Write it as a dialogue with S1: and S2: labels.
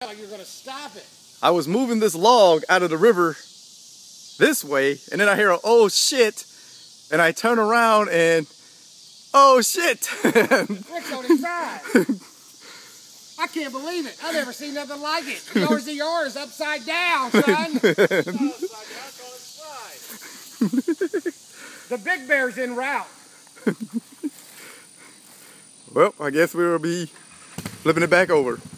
S1: Like you're gonna stop it.
S2: I was moving this log out of the river this way, and then I hear a oh shit, and I turn around and oh shit.
S1: Rick's on his side. I can't believe it. I've never seen nothing like it. The RZR is upside down, son. It's not upside down, it's on its side. The big bear's en route.
S2: Well, I guess we'll be flipping it back over.